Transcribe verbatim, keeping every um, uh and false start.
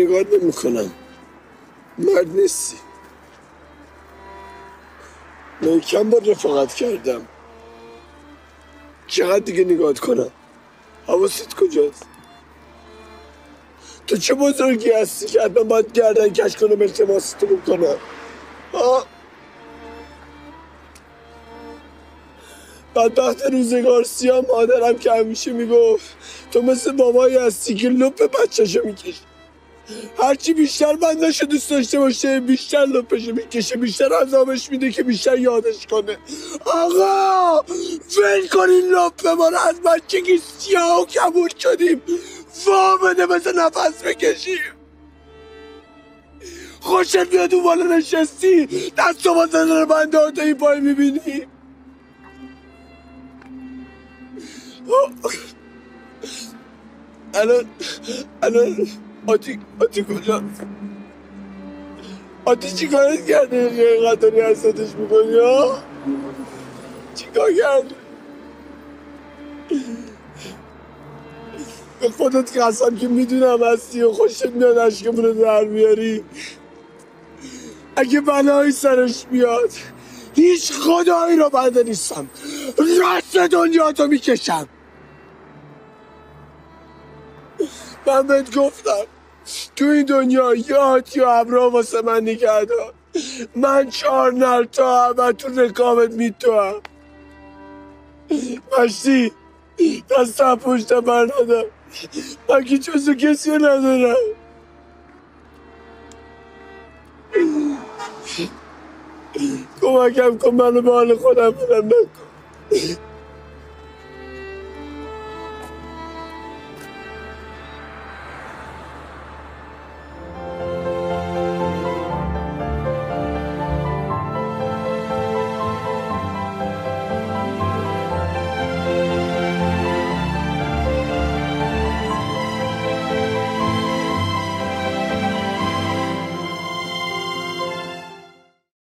نگاه نمی کنم. مرد نیستی. من کم با رفاقت کردم. چقدر دیگه نگاهت کنم؟ حواست کجاست؟ تو چه بزرگی هستی که حتما باید گردن کش کنم التماستو بکنم؟ آه؟ بدبخت روزگار سیاه مادرم که همیشه میگفت تو مثل بابایی هستی که لپ بچه‌شو میکشه. هرچی بیشتر بندشو دوست داشته باشه بیشتر لپشو میکشه، بیشتر عذابش میده که بیشتر یادش کنه. آقا ول کنین لپ ما رو، از بچگی سیاه و کبود شدیم، وا بده مثل نفس بکشیم. خوشت میاد اون بالا نشستی دست و بازن رو بنده ها تا این پای میبینی. الان الان آتی آتی کجاست؟ آتی چی کارت کرده اینقدر داری حسادش میکنی ها؟ چی کار کرده؟ به خودت قسم که میدونم هستی و خوشت میاد عشقمون رو در بیاری. اگه بلایی سرش بیاد هیچ خدایی رو بنده نیستم، راست دنیا تو میکشم. من بهت گفتم تو این دنیا یاد یا ابرا واسه من نگه دار. من چهار نر تا هم تو رکابت میتوام. مشتی دست هم پشت بر ندارم، من که جزو کسی ندارم. کمکم کن منو به حال خودم برم نکن.